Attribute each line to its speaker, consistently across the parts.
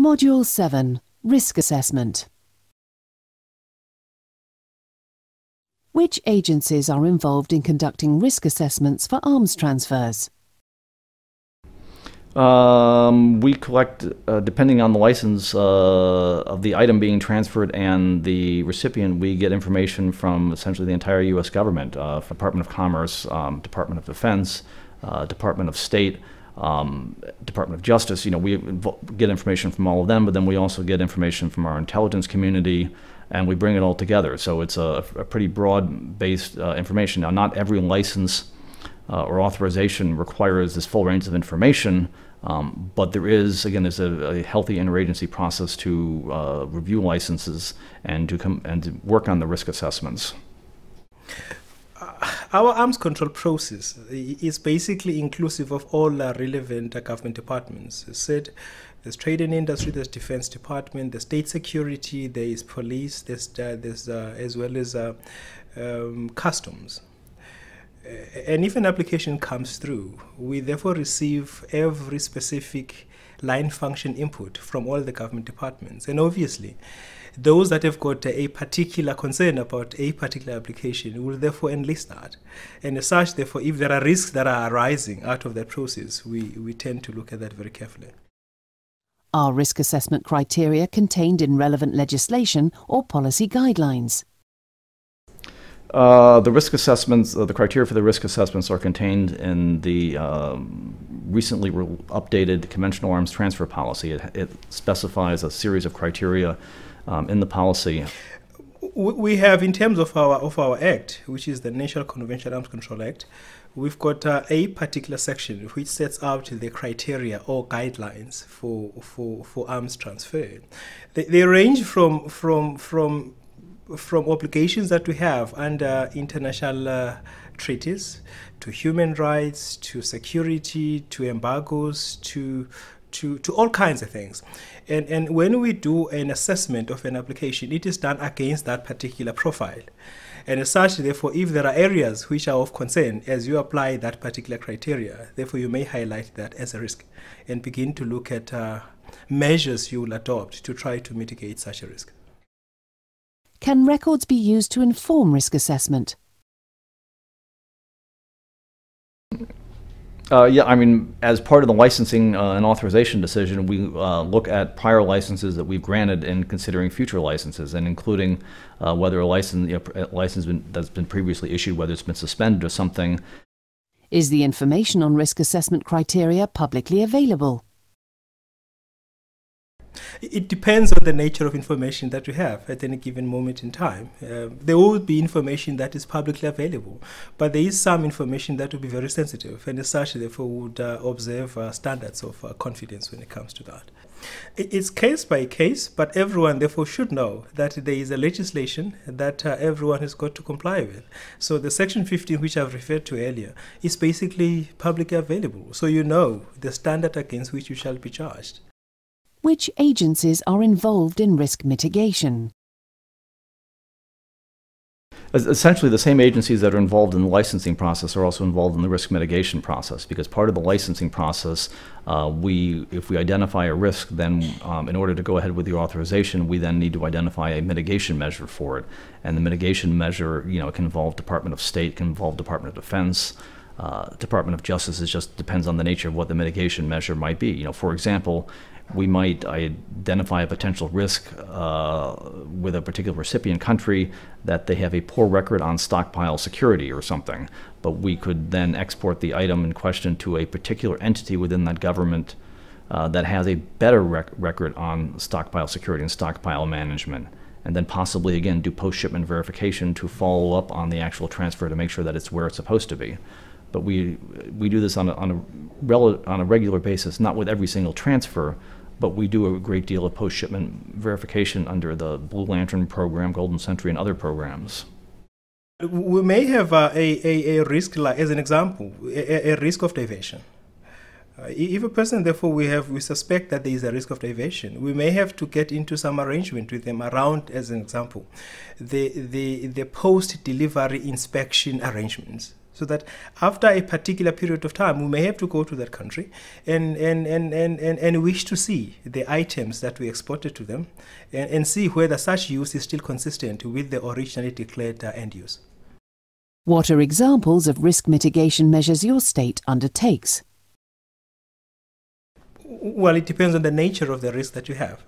Speaker 1: Module 7. Risk Assessment. Which agencies are involved in conducting risk assessments for arms transfers?
Speaker 2: We collect, depending on the license of the item being transferred and the recipient, we get information from essentially the entire U.S. government, Department of Commerce, Department of Defense, Department of State, Department of Justice. You know, we get information from all of them, but then we also get information from our intelligence community, and we bring it all together. So it's a pretty broad-based information. Now, not every license or authorization requires this full range of information, but there is, again, there's a healthy interagency process to review licenses and to work on the risk assessments.
Speaker 3: Our arms control process is basically inclusive of all relevant government departments. As said, there's trade and industry, there's defense department, there's state security, there is police, there's as well as customs. And if an application comes through, we therefore receive every specific line function input from all the government departments. And obviously, those that have got a particular concern about a particular application will therefore enlist that. And as such, therefore, if there are risks that are arising out of that process, we tend to look at that very carefully.
Speaker 1: Are risk assessment criteria contained in relevant legislation or policy guidelines?
Speaker 2: The risk assessments, the criteria for the risk assessments are contained in the recently updated conventional arms transfer policy. It specifies a series of criteria in the policy.
Speaker 3: We have, in terms of our act, which is the National Conventional Arms Control Act, we've got a particular section which sets out the criteria or guidelines for arms transfer. They range from obligations that we have under international treaties, to human rights, to security, to embargoes, to all kinds of things. And when we do an assessment of an application, it is done against that particular profile. And as such, therefore, if there are areas which are of concern as you apply that particular criteria, therefore you may highlight that as a risk and begin to look at measures you will adopt to try to mitigate such a risk.
Speaker 1: Can records be used to inform risk assessment?
Speaker 2: Yeah, I mean, as part of the licensing and authorization decision, we look at prior licenses that we've granted in considering future licenses, and including whether a license, that's been previously issued, whether it's been suspended or something.
Speaker 1: Is the information on risk assessment criteria publicly available?
Speaker 3: It depends on the nature of information that we have at any given moment in time. There will be information that is publicly available, but there is some information that will be very sensitive, and as such, therefore, would observe standards of confidence when it comes to that. It's case by case, but everyone therefore should know that there is a legislation that everyone has got to comply with. So the Section 15, which I've referred to earlier, is basically publicly available, so you know the standard against which you shall be charged.
Speaker 1: Which agencies are involved in risk mitigation?
Speaker 2: Essentially, the same agencies that are involved in the licensing process are also involved in the risk mitigation process, because part of the licensing process, if we identify a risk, then in order to go ahead with the authorization, we then need to identify a mitigation measure for it. And the mitigation measure, you know, it can involve Department of State, can involve Department of Defense, Department of Justice. It just depends on the nature of what the mitigation measure might be. You know, for example, we might identify a potential risk with a particular recipient country that they have a poor record on stockpile security or something, but we could then export the item in question to a particular entity within that government that has a better record on stockpile security and stockpile management, and then possibly again do post-shipment verification to follow up on the actual transfer to make sure that it's where it's supposed to be. But we do this on a regular basis, not with every single transfer, but we do a great deal of post-shipment verification under the Blue Lantern program, Golden Century, and other programs.
Speaker 3: We may have a risk, like, as an example, a risk of diversion. If a person, therefore, we suspect that there is a risk of diversion, we may have to get into some arrangement with them around, as an example, the post-delivery inspection arrangements. So that after a particular period of time, we may have to go to that country and wish to see the items that we exported to them and see whether such use is still consistent with the originally declared end use.
Speaker 1: What are examples of risk mitigation measures your state undertakes?
Speaker 3: Well, it depends on the nature of the risk that you have.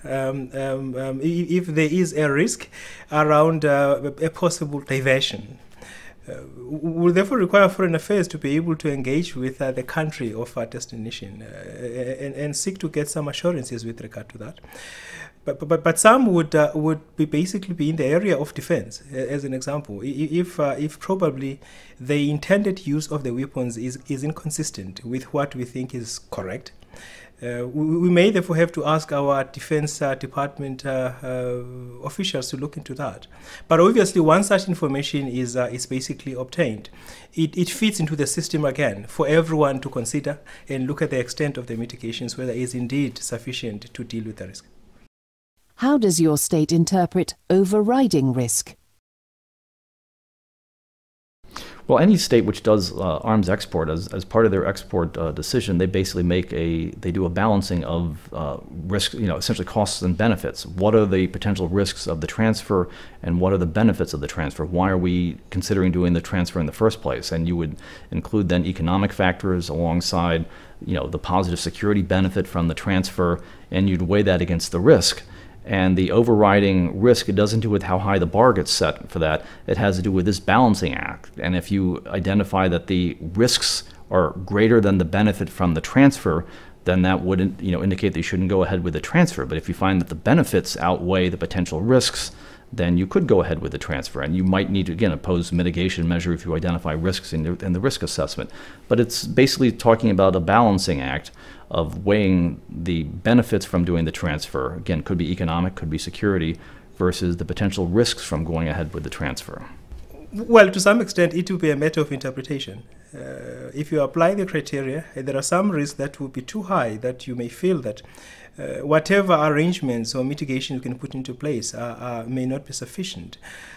Speaker 3: If there is a risk around a possible diversion, will therefore require Foreign Affairs to be able to engage with the country of our destination and seek to get some assurances with regard to that. But some would be basically be in the area of defense, as an example. If probably the intended use of the weapons is inconsistent with what we think is correct, we may therefore have to ask our Defense Department officials to look into that. But obviously, once such information is basically obtained, it fits into the system again for everyone to consider and look at the extent of the mitigations, whether it is indeed sufficient to deal with the risk.
Speaker 1: How does your state interpret overriding risk?
Speaker 2: Well, any state which does arms export, as part of their export decision, they basically they do a balancing of risk, essentially costs and benefits. What are the potential risks of the transfer, and what are the benefits of the transfer? Why are we considering doing the transfer in the first place? And you would include then economic factors alongside, the positive security benefit from the transfer, and you'd weigh that against the risk. And the overriding risk, it doesn't do with how high the bar gets set for that. It has to do with this balancing act. And if you identify that the risks are greater than the benefit from the transfer, then that would indicate that you shouldn't go ahead with the transfer. But if you find that the benefits outweigh the potential risks, then you could go ahead with the transfer. And you might need to, again, impose mitigation measure if you identify risks in the risk assessment. But it's basically talking about a balancing act of weighing the benefits from doing the transfer. Again, could be economic, could be security, versus the potential risks from going ahead with the transfer.
Speaker 3: Well, to some extent, it will be a matter of interpretation. If you apply the criteria, there are some risks that will be too high that you may feel that whatever arrangements or mitigation you can put into place may not be sufficient.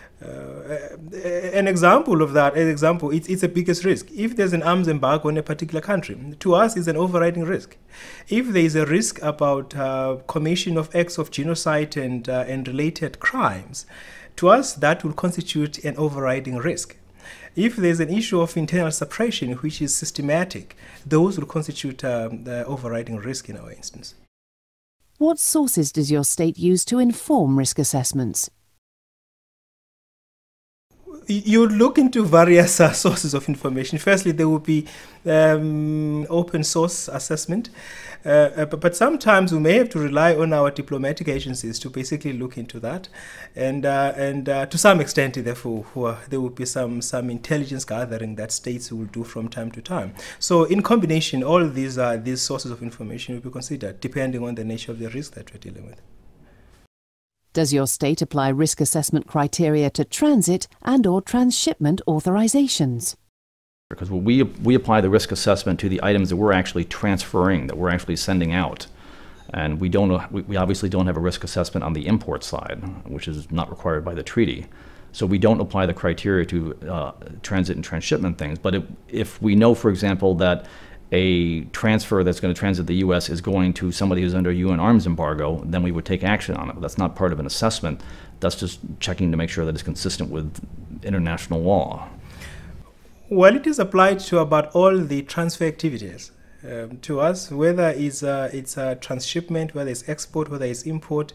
Speaker 3: An example of that, it's the biggest risk. If there's an arms embargo on a particular country, to us is an overriding risk. If there is a risk about commission of acts of genocide and related crimes, to us that will constitute an overriding risk. If there's an issue of internal suppression, which is systematic, those will constitute the overriding risk in our instance.
Speaker 1: What sources does your state use to inform risk assessments?
Speaker 3: You look into various sources of information. Firstly, there will be open source assessment, but sometimes we may have to rely on our diplomatic agencies to basically look into that, and to some extent, therefore, there will be some intelligence gathering that states will do from time to time. So, in combination, all these sources of information will be considered depending on the nature of the risk that we're dealing with.
Speaker 1: Does your state apply risk assessment criteria to transit and/or transshipment authorizations?
Speaker 2: Because we apply the risk assessment to the items that we're actually transferring, that we're actually sending out. And we obviously don't have a risk assessment on the import side, which is not required by the treaty. So we don't apply the criteria to transit and transshipment things. But if we know, for example, that a transfer that's going to transit the U.S. is going to somebody who's under a UN arms embargo, then we would take action on it. But that's not part of an assessment. That's just checking to make sure that it's consistent with international law.
Speaker 3: Well, it is applied to about all the transfer activities. To us, whether it's a transshipment, whether it's export, whether it's import,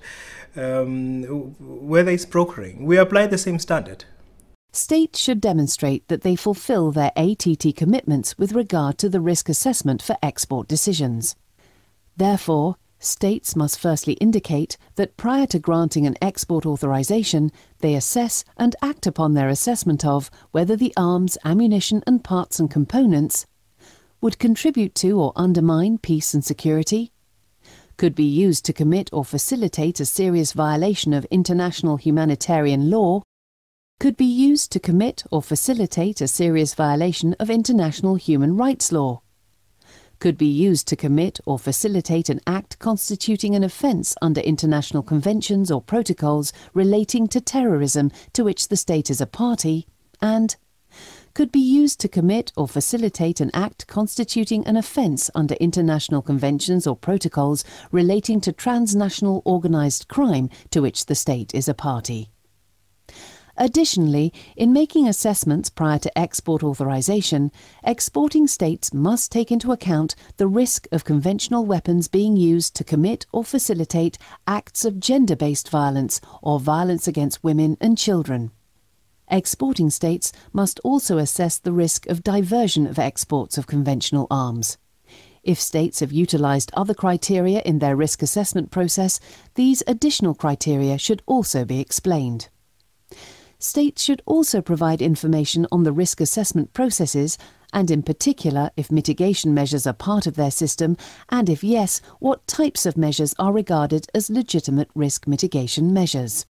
Speaker 3: whether it's brokering, we apply the same standard.
Speaker 1: States should demonstrate that they fulfill their ATT commitments with regard to the risk assessment for export decisions. Therefore, states must firstly indicate that prior to granting an export authorization, they assess and act upon their assessment of whether the arms, ammunition and parts and components would contribute to or undermine peace and security, could be used to commit or facilitate a serious violation of international humanitarian law, could be used to commit or facilitate a serious violation of international human rights law, could be used to commit or facilitate an act constituting an offence under international conventions or protocols relating to terrorism to which the state is a party, and could be used to commit or facilitate an act constituting an offence under international conventions or protocols relating to transnational organised crime to which the state is a party. Additionally, in making assessments prior to export authorization, exporting states must take into account the risk of conventional weapons being used to commit or facilitate acts of gender-based violence or violence against women and children. Exporting states must also assess the risk of diversion of exports of conventional arms. If states have utilised other criteria in their risk assessment process, these additional criteria should also be explained. States should also provide information on the risk assessment processes, and in particular if mitigation measures are part of their system, and if yes, what types of measures are regarded as legitimate risk mitigation measures.